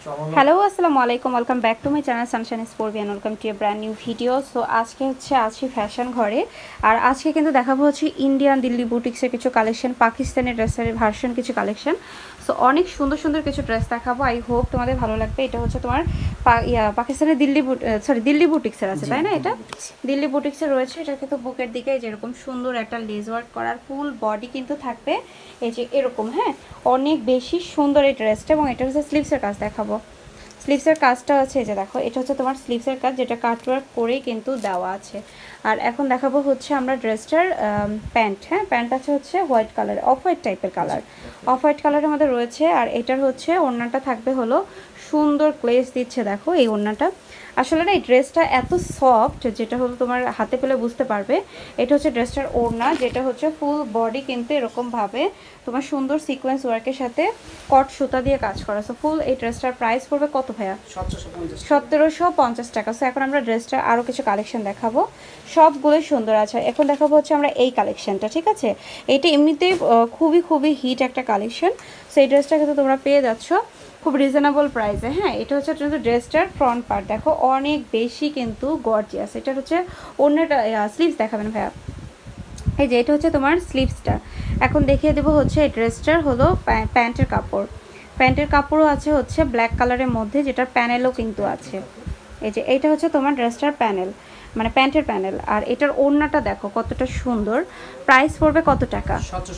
Hello আসসালামু আলাইকুম, welcome back to my channel sunshine sport and welcome to a brand new video. So আজকে আছি fashion ঘরে, আর আজকে কিন্তু দেখাবো ইন্ডিয়ান দিল্লি বুটিক্সের কিছু কালেকশন, পাকিস্তানি ড্রেসের ভার্সন কিছু কালেকশন। সো অনেক সুন্দর সুন্দর কিছু ড্রেস দেখাবো, আই হোপ তোমাদের ভালো লাগবে। এটা তোমার পাকিস্তানের দিল্লি বুটিক্সের আছে, তাই না? এটা দিল্লি বুটিক্সের রয়েছে। এটা কিন্তু বুকের দিকে যেরকম সুন্দর একটা লেস ওয়ার্ক করার, ফুল বডি কিন্তু থাকবে এই যে এরকম। হ্যাঁ, অনেক বেশি সুন্দর এই ড্রেসটা, এবং এটা স্লিভসের কাজ দেখাবো। স্লিভসের কাজটা আছে, এই যে দেখো, এটা তোমার স্লিভসের কাজ, যেটা কাটওয়ার্ক করেই কিন্তু দেওয়া আছে। আর এখন দেখাবো আমরা ড্রেসটার প্যান্ট। হ্যাঁ, প্যান্ট আছে হোয়াইট কালার, অফ হোয়াইট টাইপের কালার, অফ হোয়াইট কালারের মধ্যে রয়েছে। আর এটার ওড়নাটা থাকবে সুন্দর গ্লেজ দিচ্ছে, দেখো এই ওড়নাটা। আসলে না, এই ড্রেসটা এত সফট, যেটা তোমার হাতে পেলে বুঝতে পারবে। এটা ড্রেসটার ওড়না, যেটা ফুল বডি কিন্তু এরকমভাবে তোমার সুন্দর সিকোয়েন্স ওয়ার্কের সাথে কট সুতা দিয়ে কাজ করা। সো ফুল এই ড্রেসটার প্রাইস পড়বে কত ভাইয়া? 1750 টাকা। সো এখন আমরা ড্রেসটা আরও কিছু কালেকশন দেখাবো, সবগুলোই সুন্দর আছে। এখন দেখাবো আমরা এই কালেকশনটা, ঠিক আছে? এটা এমনিতেই খুবই হিট একটা কালেকশন। সো এই ড্রেসটা কিন্তু তোমরা পেয়ে যাচ্ছ খুব রিজনেবল প্রাইসে। হ্যাঁ, এটা কিন্তু ড্রেসটার ফ্রন্ট পার্ট দেখো, অনেক বেশি কিন্তু গর্জিয়াস। এটা অন্যটা স্লিভস দেখাবেন ভাইয়া। এই যে এটা তোমার স্লিভসটা। এখন দেখিয়ে দেবো এই ড্রেসটার প্যান্টের কাপড়। প্যান্টের কাপড়ও আছে ব্ল্যাক কালারের মধ্যে, যেটার প্যানেলও কিন্তু আছে। এই যে এইটা তোমার ড্রেসটার প্যানেল, মানে প্যান্টের প্যানেল। আর এটার ওড়নাটা দেখো কতটা সুন্দর। প্রাইস পড়বে কত টাকা?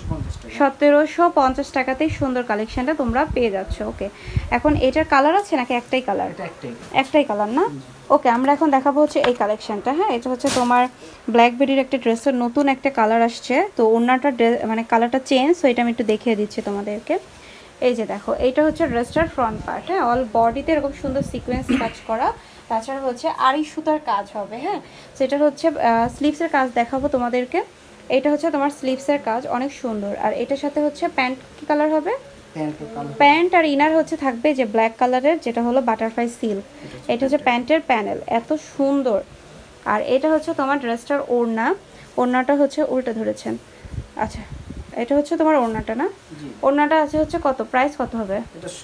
1750 টাকাতেই সুন্দর কালেকশনটা তোমরা পেয়ে যাচ্ছ। ওকে, এখন এটার কালার আছে নাকি একটাই কালার? একটাই কালার না? ওকে, আমরা এখন দেখাবো এই কালেকশনটা। হ্যাঁ, এটা তোমার ব্ল্যাকবেরির একটা ড্রেসের নতুন একটা কালার আসছে। তো ওড়নাটা মানে কালারটা চেঞ্জ, তো এটা আমি একটু দেখিয়ে দিচ্ছি তোমাদেরকে। এই যে দেখো, এইটা ড্রেসটার ফ্রন্ট পার্ট। হ্যাঁ, অল বডিতে এরকম সুন্দর সিকোয়েন্স কাজ করা, তাছাড়া আড়ি সুতার কাজ হবে। হ্যাঁ, সেটা স্লিভসের কাজ দেখাবো তোমাদেরকে। এটা তোমার স্লিভসের কাজ অনেক সুন্দর। আর এটার সাথে প্যান্ট কি কালার হবে? প্যান্ট আর ইনার থাকবে যে ব্ল্যাক কালারের, যেটা বাটারফ্লাই সিল্ক। এটা প্যান্টের প্যানেল, এত সুন্দর। আর এটা তোমার ড্রেসটার ওড়না। ওড়নাটা উল্টে ধরেছেন। আচ্ছা, এটা তোমার ওড়নাটা না? ওড়নাটা আছে কত, প্রাইস কত হবে?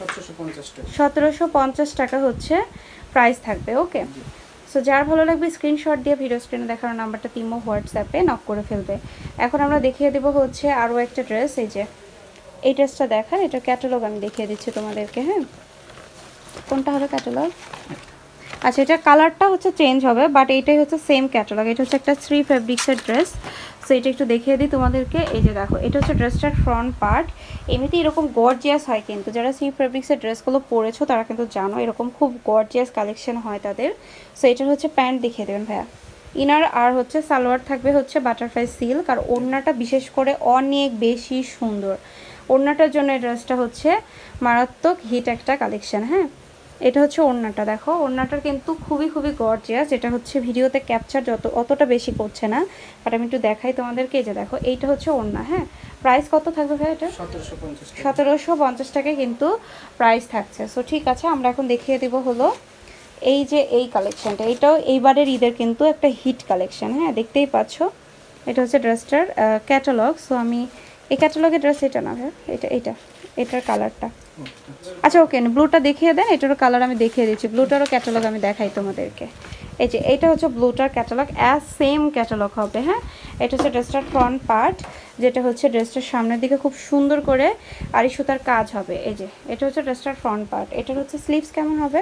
1750 টাকা প্রাইস থাকবে। ওকে, সো যার ভালো লাগবে স্ক্রিনশট দিয়ে ভিডিও স্ক্রিনে দেখানো নাম্বারটা তিমো হোয়াটসঅ্যাপে নক করে ফেলবে। এখন আমরা দেখিয়ে দেবো আরও একটা ড্রেস। এই যে এই ড্রেসটা দেখার, এটা ক্যাটালগ আমি দেখিয়ে দিচ্ছি তোমাদেরকে। হ্যাঁ, কোনটা হবে ক্যাটালগ? আচ্ছা, এটার কালারটা চেঞ্জ হবে, বাট এইটাই সেম ক্যাটালগ। এটা একটা শ্রী ফেব্রিক্সের ড্রেস। সো এটা একটু দেখিয়ে দিই তোমাদেরকে। এই যে দেখো, এটা ড্রেসটার ফ্রন্ট পার্ট। এমনিতেই এরকম গর্জিয়াস হয়, কিন্তু যারা শ্রী ফেব্রিক্সের ড্রেসগুলো পরেছো তারা কিন্তু জানো এরকম খুব গর্জিয়াস কালেকশন হয় তাদের। সো এটার প্যান্ট দেখিয়ে দেবেন ভাইয়া। ইনার আর সালোয়ার থাকবে বাটারফ্লাই সিল্ক। আর ওড়নাটা বিশেষ করে অনেক বেশি সুন্দর। ওড়নাটার জন্য এই ড্রেসটা মারাত্মক হিট একটা কালেকশন। হ্যাঁ, এটা ওড়নাটা দেখো, ওড়নাটার কিন্তু খুবই গর্জিয়াস। যেটা ভিডিওতে ক্যাপচার অতটা বেশি করছে না, বাট আমি একটু দেখাই তোমাদেরকে। এই যে দেখো, এইটা ওড়না। হ্যাঁ, প্রাইস কত থাকবে ভাই? এটা 1750 টাকায় কিন্তু প্রাইস থাকছে। সো ঠিক আছে, আমরা এখন দেখিয়ে দেবো এই যে এই কালেকশনটা। এটাও এইবারের ঈদের কিন্তু একটা হিট কালেকশন। হ্যাঁ, দেখতেই পাচ্ছ, এটা ড্রেসটার ক্যাটালগ। সো আমি এই ক্যাটালগের ড্রেস এটা না ভাই, এটার কালারটা। আচ্ছা ওকে, ব্লুটা দেখিয়ে দেন। এটারও কালার আমি দেখিয়ে দিচ্ছি, ব্লুটারও ক্যাটালগ আমি দেখাই তোমাদেরকে। এই যে এইটা ব্লুটার ক্যাটালগ, সেম ক্যাটালগ হবে। হ্যাঁ, এটা ড্রেসটার ফ্রন্ট পার্ট, যেটা ড্রেসটার সামনের দিকে খুব সুন্দর করে আড়ি সুতার কাজ হবে। এই যে এটা ড্রেসটার ফ্রন্ট পার্ট। এটার স্লিভস কেমন হবে?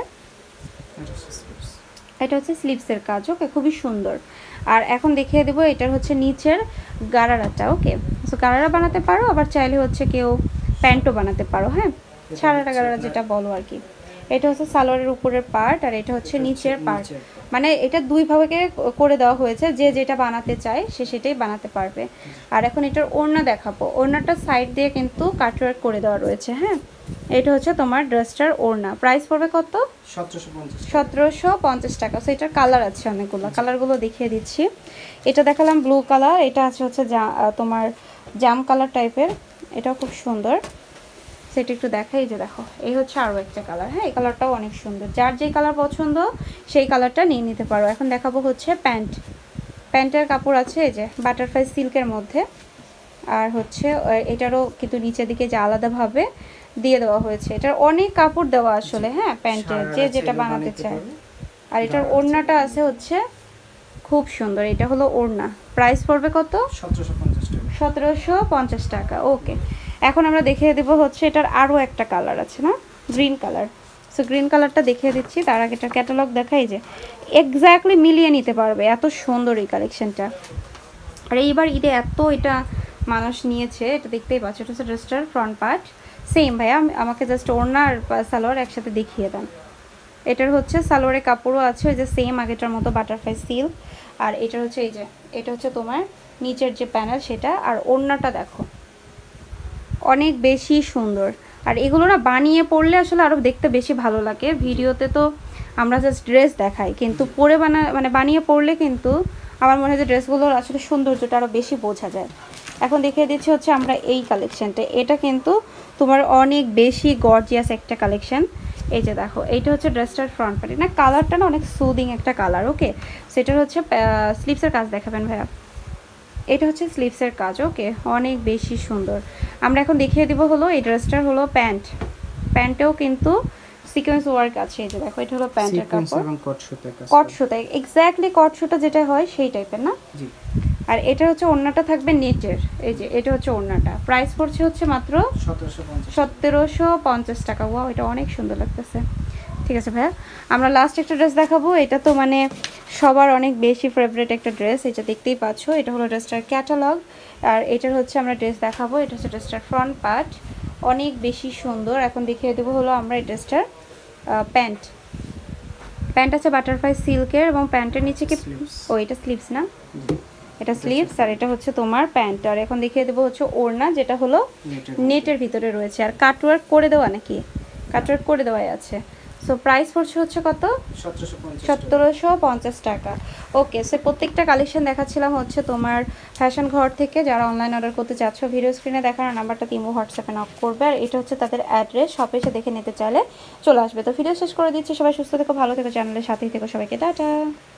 এটা স্লিভসের কাজ। ওকে, খুবই সুন্দর। আর এখন দেখিয়ে দেবো এটার নিচের গারারাটা। ওকে, সো গারারা বানাতে পারো, আবার চাইলে কেউ প্যান্টও বানাতে পারো। হ্যাঁ, সারাটা গারারা যেটা বলো আর কি। এটা সালোয়ারের উপরের পার্ট, আর এটা নিচের পার্ট। মানে এটা দুই ভাবে করে দেওয়া হয়েছে, যে যেটা বানাতে চায় সে সেটাই বানাতে পারবে। আর এখন এটার ওড়না দেখাবো। ওড়নাটা সাইড দিয়ে কিন্তু কাটওয়ার্ক করে দেওয়া রয়েছে। হ্যাঁ, এটা তোমার ড্রেসটার ওড়না। প্রাইস পড়বে কত? 1750 টাকা। সো এটার কালার আছে অনেকগুলো, কালারগুলো দেখিয়ে দিচ্ছি। এটা দেখালাম ব্লু কালার, এটা আছে তোমার জাম কালার টাইপের, এটাও খুব সুন্দর। সেটা একটু দেখাই। যে দেখো, এই আরও একটা কালার। হ্যাঁ, এই কালারটাও অনেক সুন্দর। যার যেই কালার পছন্দ সেই কালারটা নিয়ে নিতে পারো। এখন দেখাবো প্যান্ট। প্যান্টের কাপড় আছে এই যে বাটারফ্লাই সিল্কের মধ্যে। আর এটারও কিন্তু নিচের দিকে যে আলাদাভাবে দিয়ে দেওয়া হয়েছে। এটার অনেক কাপড় দেওয়া আসলে, হ্যাঁ, প্যান্টের যে যেটা বানাতে চায়। আর এটার ওড়নাটা আছে হচ্ছে খুব সুন্দর, এটা হলো ওড়না। প্রাইস পড়বে কত? 1750 টাকা। ওকে, এখন আমরা দেখিয়ে দেবো হচ্ছে এটার আরও একটা কালার আছে না, গ্রিন কালার। সো গ্রিন কালারটা দেখিয়ে দিচ্ছি, তার আগে এটার ক্যাটালগ দেখাই, যে এক্স্যাক্টলি মিলিয়ে নিতে পারবে, এত সুন্দর এই কালেকশনটা। আর এইবার ঈদে এত এটা মানুষ নিয়েছে, এটা দেখতেই পাচ্ছ। এটা হচ্ছে ড্রেসটার ফ্রন্ট পার্ট। সেম ভাইয়া, আমাকে জাস্ট ওড়না আর সালোয়ার একসাথে দেখিয়ে দেন। এটার হচ্ছে সালোয়ারের কাপড়ও আছে ওই যে সেম আগেটার মতো বাটারফ্লাই সিল্ক। আর এটার হচ্ছে এই যে এটা হচ্ছে তোমার নিচের যে প্যানেল সেটা। আর ওড়নাটা দেখো অনেক বেশি সুন্দর। আর এগুলো না বানিয়ে পরলে আসলে আরও দেখতে বেশি ভালো লাগে। ভিডিওতে তো আমরা জাস্ট ড্রেস দেখাই, কিন্তু পরে মানে বানিয়ে পরলে কিন্তু আমার মনে হয় যে ড্রেসগুলোর আসলে সৌন্দর্যটা আরও বেশি বোঝা যায়। এখন দেখিয়ে দিচ্ছি হচ্ছে আমরা এই কালেকশানটা। এটা কিন্তু তোমার অনেক বেশি গর্জিয়াস একটা কালেকশান। এই যে দেখো, এইটা হচ্ছে ড্রেসটার ফ্রন্ট পার্ট না, কালারটা না অনেক সুদিং একটা কালার। ওকে, সেটা হচ্ছে স্লিভসের কাজ দেখাবেন ভাইয়া। এটা হচ্ছে স্লিভসের কাজ। ওকে, অনেক বেশি সুন্দর। আমরা এখন দেখিয়ে দিব হলো এই ড্রেসটার হলো প্যান্ট। প্যান্টেও কিন্তু সিকোয়েন্স ওয়ার্ক আছে। এই যে দেখো, এটা হলো প্যান্টের কাপড়, কট সুতা, এক্স্যাক্টলি কট সুতা যেটা হয় সেই টাইপের না। আর এটা হচ্ছে ওড়নাটা থাকবে নেটের। এই যে এটা হচ্ছে ওড়নাটা। প্রাইস পড়ছে হচ্ছে মাত্র 1750 টাকা। ওয়াও, এটা অনেক সুন্দর লাগতেছে। ঠিক আছে ভাইয়া, আমরা লাস্ট একটা ড্রেস দেখাবো। এটা তো মানে সবার অনেক বেশি ফেভারিট একটা ড্রেস, এটা দেখতেই পাচ্ছ। এটা হলো ড্রেসটার ক্যাটালগ। আর এটার হচ্ছে আমরা ড্রেস দেখাবো। এটা হচ্ছে ড্রেসটার ফ্রন্ট পার্ট, অনেক বেশি সুন্দর। এখন দেখিয়ে দেবো হলো আমরা এই ড্রেসটার প্যান্ট। প্যান্ট আছে বাটারফ্লাই সিল্কের, এবং প্যান্টের নিচে কি ও এটা স্লিভস না, এটা স্লিভস। আর এটা হচ্ছে তোমার প্যান্ট। আর এখন দেখিয়ে দেবো হচ্ছে ওড়না, যেটা হলো নেটের ভিতরে রয়েছে। আর কাটওয়ার্ক করে দেওয়া নাকি, কাটওয়ার্ক করে দেওয়াই আছে। সো প্রাইস পড়ছে হচ্ছে কত? 1750 টাকা। ওকে, সো প্রত্যেকটা কালেকশন দেখাচ্ছিলাম হচ্ছে তোমার ফ্যাশন ঘর থেকে। যারা অনলাইন অর্ডার করতে চাচ্ছ, ভিডিও স্ক্রিনে দেখানো নাম্বারটা তিমো হোয়াটসঅ্যাপে নক করবে। আর এটা হচ্ছে তাদের অ্যাড্রেস, শপে এসে দেখে নিতে চাইলে চলে আসবে। তো ভিডিও শেষ করে দিচ্ছি। সবাই সুস্থ থেকো, ভালো থেকো, চ্যানেলের সাথেই থেকো। সবাইকে টাটা।